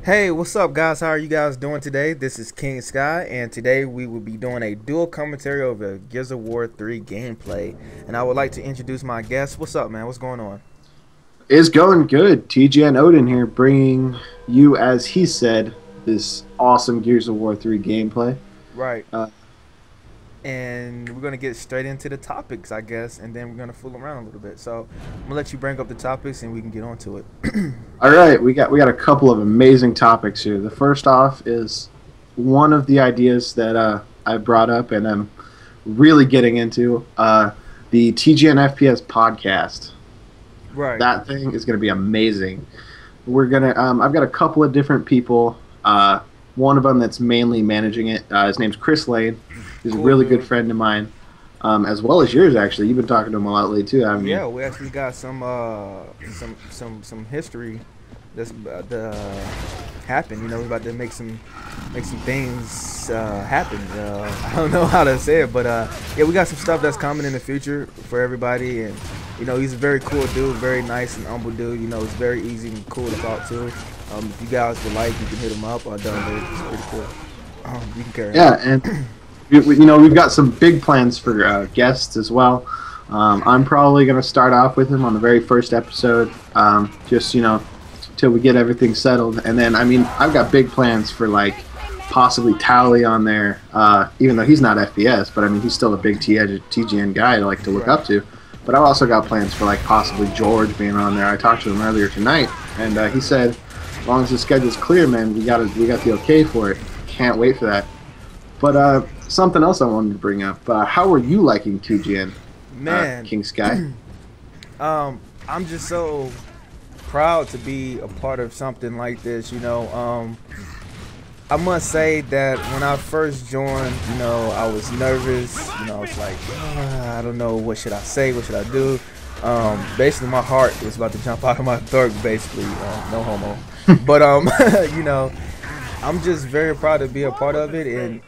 Hey, what's up, guys? How are you guys doing today? This is King Sky, and today we will be doing a dual commentary over Gears of War 3 gameplay. And I would like to introduce my guest. What's up, man? What's going on? It's going good. TGN Odin here, bringing you, as he said, this awesome Gears of War 3 gameplay. Right. And we're going to get straight into the topics, I guess, and then we're going to fool around a little bit. So I'm going to let you bring up the topics and we can get on to it. All right, we got a couple of amazing topics here. The first off is one of the ideas that I brought up and I'm really getting into, the TGN FPS podcast. Right. That thing is going to be amazing. We're gonna. I've got a couple of different people. One of them that's mainly managing it. His name's Chris Lane. He's a really good friend of mine, as well as yours. Actually, you've been talking to him a lot lately too, haven't you? Yeah, we actually got some history that's about to happen. You know, we're about to make some things happen. I don't know how to say it, but yeah, we got some stuff that's coming in the future for everybody. And you know, he's a very cool dude, very nice and humble dude. You know, it's very easy and cool to talk to. If you guys would like, you can hit him up or download it. It's pretty cool. You can carry on. Yeah, and you know, we've got some big plans for guests as well. I'm probably going to start off with him on the very first episode, just, you know, till we get everything settled. And then, I mean, I've got big plans for, like, possibly Tally on there, even though he's not FPS, but, I mean, he's still a big TGN guy I like to look up to. But I've also got plans for, like, possibly George being on there. I talked to him earlier tonight, and he said, as long as the schedule's clear, man, we got the okay for it. Can't wait for that. But something else I wanted to bring up. How are you liking TGN, man? King Sky? I'm just so proud to be a part of something like this. You know, I must say that when I first joined, you know, I was nervous. You know, I was like, I don't know, what should I say? What should I do? Basically, my heart was about to jump out of my throat. Basically, no homo. But you know, I'm just very proud to be a part of it, and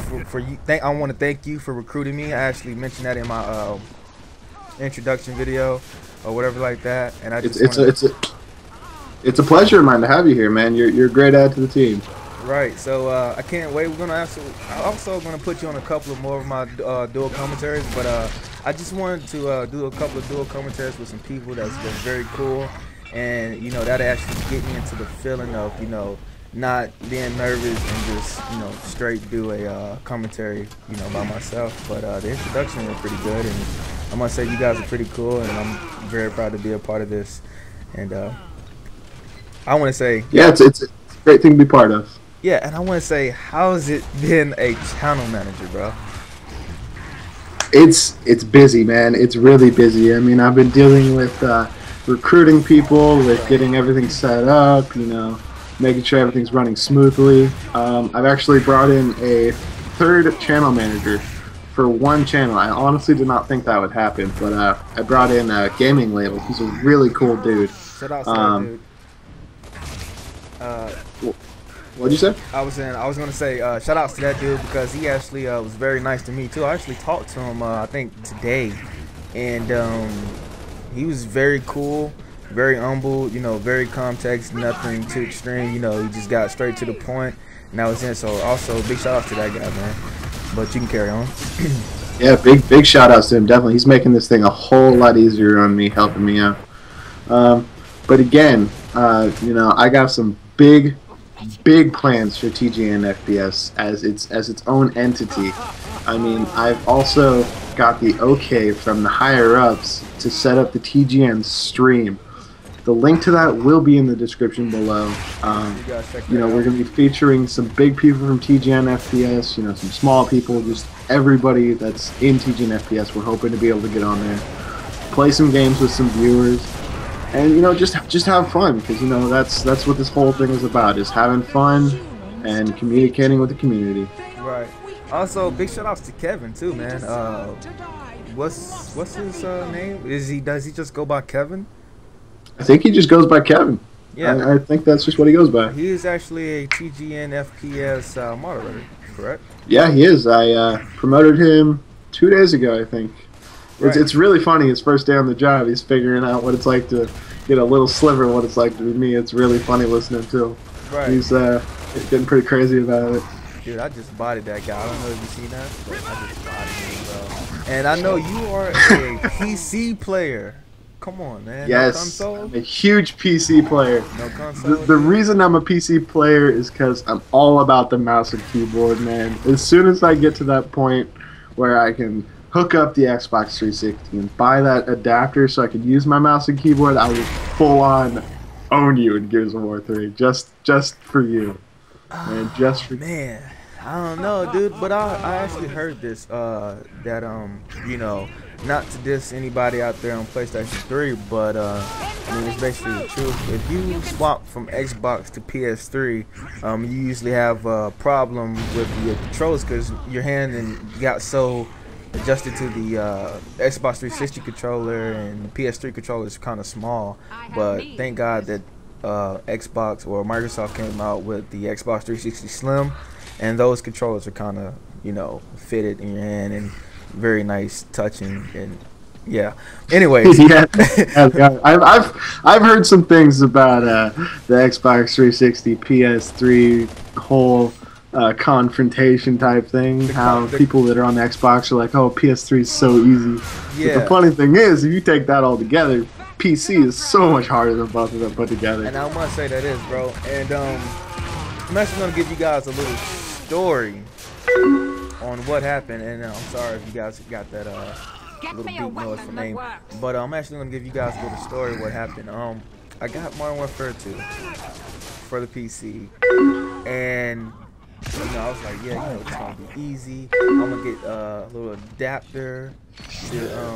I want to thank you for recruiting me. I actually mentioned that in my introduction video or whatever like that, and I just it's a pleasure of mine to have you here, man. You're a great add to the team. Right, so I can't wait. I'm also gonna put you on a couple of more of my dual commentaries, but I just wanted to do a couple of dual commentaries with some people that's been very cool, and you know, that actually get me into the feeling of, you know, not being nervous and just, you know, straight do a commentary, you know, by myself. But the introduction was pretty good, and I must say you guys are pretty cool, and I'm very proud to be a part of this. And I want to say, yeah, it's a great thing to be part of. Yeah, and I want to say, how's it been a channel manager, bro? It's busy, man. It's really busy. I mean, I've been dealing with recruiting people, with getting everything set up, you know, making sure everything's running smoothly. I've actually brought in a third channel manager for one channel. I honestly did not think that would happen, but I brought in a Gaming Label. He's a really cool dude. Shout out to that dude. What'd you say? I was gonna say shout outs to that dude, because he actually was very nice to me too. I actually talked to him I think today, and he was very cool, very humble, you know, very context, nothing too extreme. You know, he just got straight to the point, and that was it. So also big shout outs to that guy, man. But you can carry on. Yeah, big shout outs to him. Definitely, he's making this thing a whole lot easier on me, helping me out. But again, you know, I got some big plans for TGN FPS as its own entity. I mean, I've also got the okay from the higher ups to set up the TGN stream. The link to that will be in the description below. You know, we're going to be featuring some big people from TGN FPS, you know, some small people, just everybody that's in TGN FPS. We're hoping to be able to get on there, play some games with some viewers, and, you know, just have fun, because, you know, that's what this whole thing is about, is having fun and communicating with the community. Right. Also, big shout outs to Kevin too, man. What's his name? Does he just go by Kevin? I think he just goes by Kevin. Yeah. I think that's just what he goes by. He is actually a TGN FPS moderator, correct? Yeah, he is. I promoted him 2 days ago, I think. Right. It's really funny. His first day on the job, he's figuring out what it's like to get a little sliver of what it's like to be me. It's really funny listening to him. Right. He's getting pretty crazy about it. Dude, I just bodied that guy. I don't know if you seen that, but I just bodied him, bro. And I know you are a PC player. Come on, man. Yes, No console? I'm a huge PC player. No console? The reason I'm a PC player is because I'm all about the mouse and keyboard, man. As soon as I get to that point where I can hook up the Xbox 360 and buy that adapter so I can use my mouse and keyboard, I will full on own you in Gears of War 3. Just for you. Man, just for man, I don't know, dude, but I actually heard this, that, you know, not to diss anybody out there on PlayStation 3, but, I mean, it's basically the truth. If you swap from Xbox to PS3, you usually have a problem with your controls because your hand got so adjusted to the Xbox 360 controller, and the PS3 controller is kind of small, but thank God that Xbox or Microsoft came out with the Xbox 360 Slim, and those controllers are kind of, you know, fitted in your hand and very nice touching. And yeah, anyways. Yeah, I've heard some things about the Xbox 360 PS3 whole confrontation type thing. How people that are on the Xbox are like, oh, PS3 is so easy. Yeah. But the funny thing is, if you take that all together, PC is so much harder than both of them put together. And I must say that is, bro. And I'm actually gonna give you guys a little story on what happened. And I'm sorry if you guys got that little beat noise for name, but I'm actually gonna give you guys a little story of what happened. I got Modern Warfare 2 for the PC, and you know, I was like, yeah, you know, it's gonna be easy. I'm gonna get a little adapter to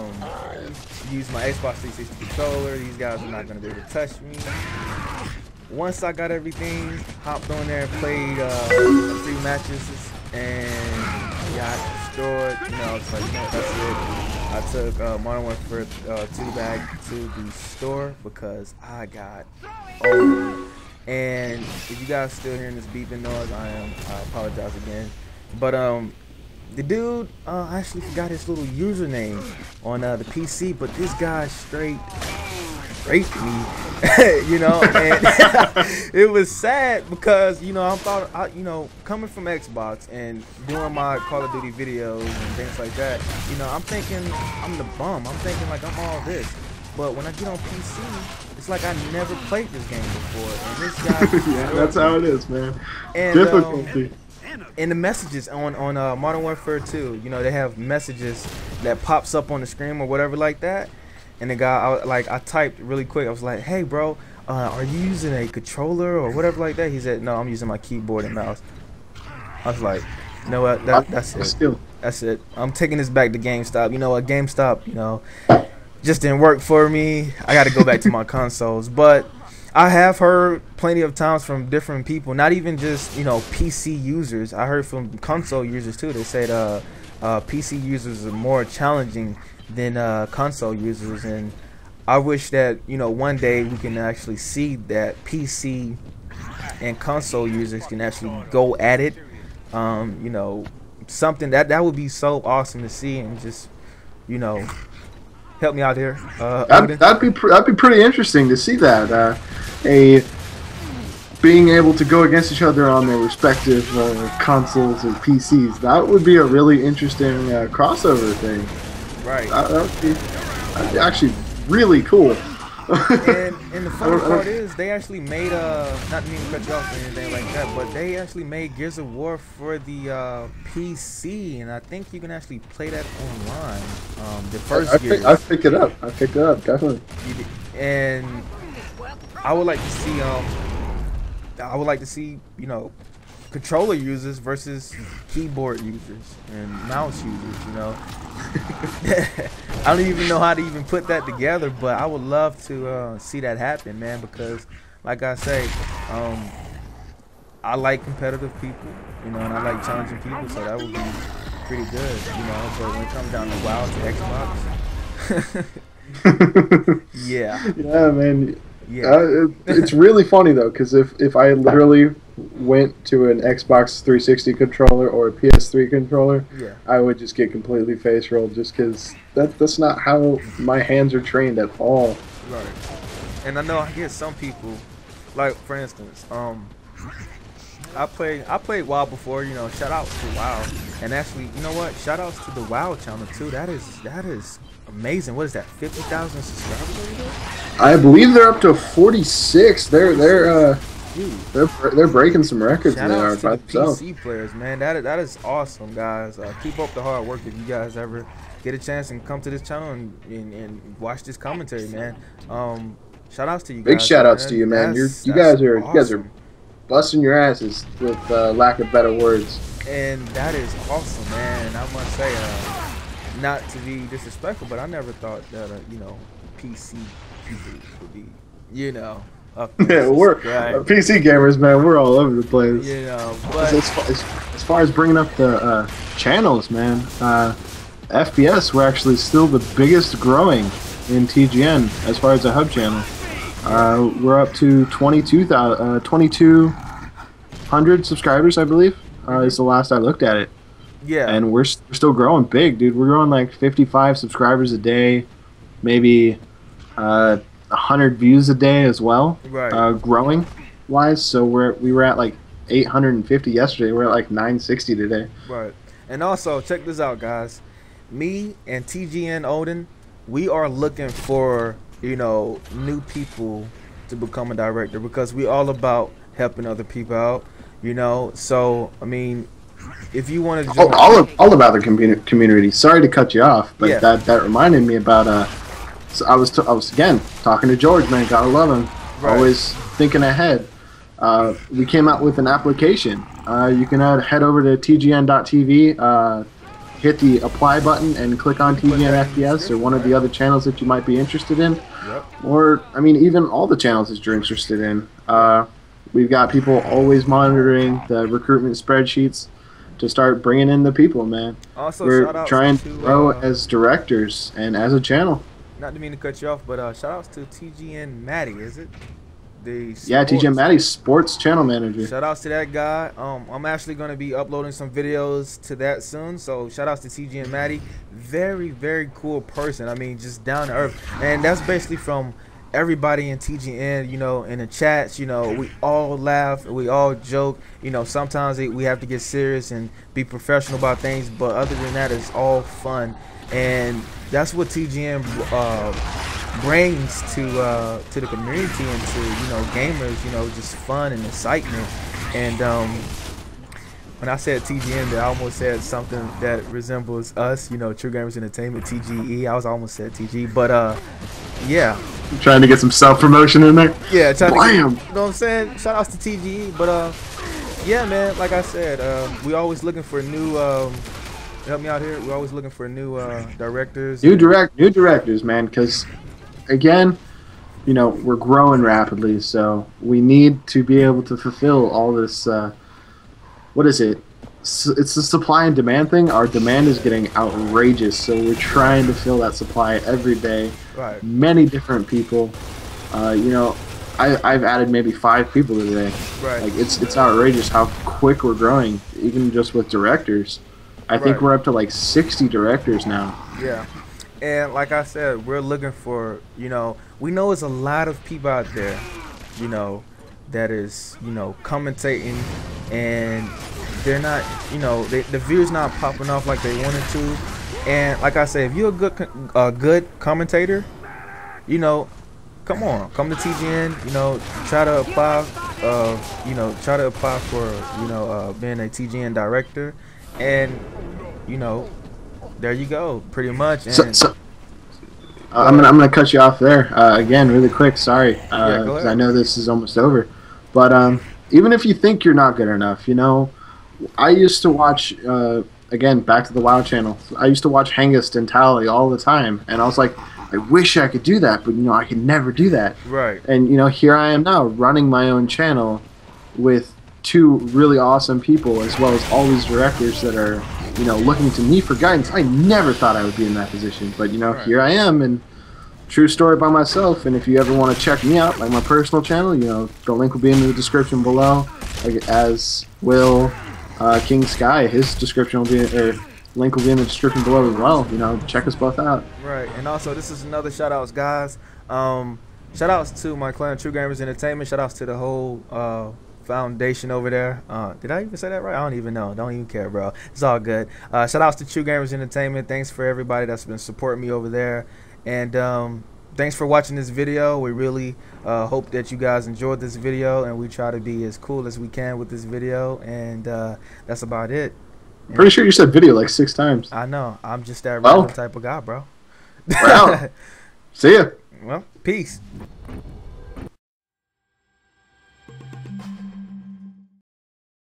use my Xbox 360 controller. These guys are not gonna be able to touch me. Once I got everything, hopped on there and played 3 matches, and yeah, I destroyed. You know, it's like, you know, that's it. I took Modern Warfare 2 back to the store because I got owned. And if you guys still hearing this beeping noise, I apologize again. But the dude, I actually forgot his little username on the PC, but this guy straight raped me. You know, and it was sad because, you know, you know, coming from Xbox and doing my Call of Duty videos and things like that, you know, I'm thinking I'm the bum. I'm thinking like I'm all this. But when I get on PC, it's like I never played this game before. And this guy, yeah, that's how it is, man. And, difficulty. And the messages on Modern Warfare 2, you know, they have messages that pops up on the screen or whatever like that. And the guy, I typed really quick. I was like, "Hey, bro, are you using a controller or whatever like that?" He said, "No, I'm using my keyboard and mouse." I was like, "You know what? That's it. That's it. I'm taking this back to GameStop. You know what? GameStop, you know, just didn't work for me. I got to go back to my consoles." But I have heard plenty of times from different people, not even just, you know, PC users. I heard from console users too. They said PC users are more challenging than console users, and I wish that, you know, one day we can actually see that PC and console users can actually go at it. You know, something that would be so awesome to see, and just, you know, help me out here. That'd be pretty interesting to see that. Being able to go against each other on their respective consoles and PCs. That would be a really interesting crossover thing. Right. That would be actually really cool. and the funny part is, they actually made not to mean to cut you off or anything like that, but they actually made Gears of War for the PC, and I think you can actually play that online. The first Gears. I picked it up. I picked it up, definitely. And I would like to see, you know, controller users versus keyboard users and mouse users, you know. I don't even know how to even put that together, but I would love to see that happen, man, because like I say, I like competitive people, you know, and I like challenging people, so that would be pretty good, you know. But when it comes down to WoW to Xbox, yeah. Yeah, man. Yeah. It's really funny though, because if I literally went to an Xbox 360 controller or a PS3 controller, yeah, I would just get completely face rolled, just because that's not how my hands are trained at all. Right. And I know I hear some people, like for instance, I played WoW before, you know. Shout out to WoW, and actually, you know what? Shout outs to the WoW channel too. That is amazing. What is that? 50,000 subscribers over there? I believe they're up to 46. They're breaking some records. Shout They are outs to by the themselves. PC players, man. That is awesome, guys. Keep up the hard work. If you guys ever get a chance and come to this channel and watch this commentary, man. Shout outs to you guys. Big shout outs man. to you, man. You That's guys are awesome. busting your asses with lack of better words. And that is awesome, man. I must say, not to be disrespectful, but I never thought that, you know, PC people would be, you know, up Yeah, we're PC gamers, man. We're all over the place. you know, but As far as bringing up the channels, man, FPS, we're actually still the biggest growing in TGN as far as a hub channel. We're up to 2,200 subscribers, I believe, is the last I looked at it. yeah, And we're still growing big, dude. We're growing like 55 subscribers a day, maybe 100 views a day as well. right. Growing wise, so we were at like 850 yesterday. We're at like 960 today. Right. And also, check this out, guys. Me and TGN Odin, we are looking for, you know, new people to become a director because we all about helping other people out, you know. So, I mean, if you want to All about the community. Sorry to cut you off, but Yeah. that reminded me about so I was again talking to George, man. Gotta love him. Right. Always thinking ahead. We came out with an application. You can head over to tgn.tv, hit the apply button, and click on TGN FPS or one of the other channels that you might be interested in. Yep. Or, I mean, even all the channels that you're interested in. We've got people always monitoring the recruitment spreadsheets to start bringing in the people, man. Also, We're shout outs trying to grow to, as directors and as a channel. not to mean to cut you off, but shout outs to TGN Maddie, is it? The Yeah, TGN sports- Maddie's sports channel manager. Shout outs to that guy. I'm actually going to be uploading some videos to that soon. So shout outs to TG and Maddie. Very, very cool person. I mean, just down to earth. And that's basically from everybody in TGN, you know, in the chats. You know, we all laugh. We all joke. You know, sometimes we have to get serious and be professional about things. But other than that, it's all fun. And that's what TGN brings to the community and to, you know, gamers, you know, just fun and excitement. And when I said TGN, I almost said something that resembles us, you know, True Gamers Entertainment, TGE. I was almost said TG, but yeah, Trying to get some self-promotion in there. yeah, trying to get, you Blam! know what I'm saying? Shout outs to TGE, but yeah, man, like I said, we always looking for new help me out here. We're always looking for new directors. New directors, man, because again, you know, we're growing rapidly, so we need to be able to fulfill all this. What is it? It's the supply and demand thing. Our demand is getting outrageous, so we're trying to fill that supply every day. Right. Many different people. You know, I've added maybe 5 people today. Right. Like it's outrageous how quick we're growing, even just with directors. I think Right. we're up to like 60 directors now. Yeah. And like I said, we're looking for, you know, we know there's a lot of people out there, you know, that is, you know, commentating and they're not, you know, the views not popping off like they wanted to. And like I said, if you're a good commentator, you know, come on, come to TGN, you know, try to apply for, you know, being a TGN director, and, you know, there you go, pretty much. And I'm gonna cut you off there again, really quick. Sorry, go 'cause ahead. I know this is almost over. But even if you think you're not good enough, you know, I used to watch again back to the WoW channel. I used to watch Hengist and Tally all the time, and I was like, I wish I could do that, but you know, I could never do that. right, And you know, here I am now running my own channel with 2 really awesome people, as well as all these directors that are, you know, looking to me for guidance. I never thought I would be in that position, but you know, Right. here I am, and true story by myself. And if you ever want to check me out, like my personal channel, you know, the link will be in the description below, like, as will King Sky. His description will be, or link will be in the description below as well. You know, check us both out. right. And also, this is another shout outs, guys. Shout outs to my clan, True Gamers Entertainment. Shout outs to the whole Foundation over there. Did I even say that right? I don't even know. Don't even care, bro. It's all good. Shout outs to True Gamers Entertainment. Thanks for everybody that's been supporting me over there. And thanks for watching this video. We really hope that you guys enjoyed this video, and we try to be as cool as we can with this video. And that's about it. And Pretty sure you said video like 6 times. I know. I'm just that random type of guy, bro. We're out. See ya. Well, peace.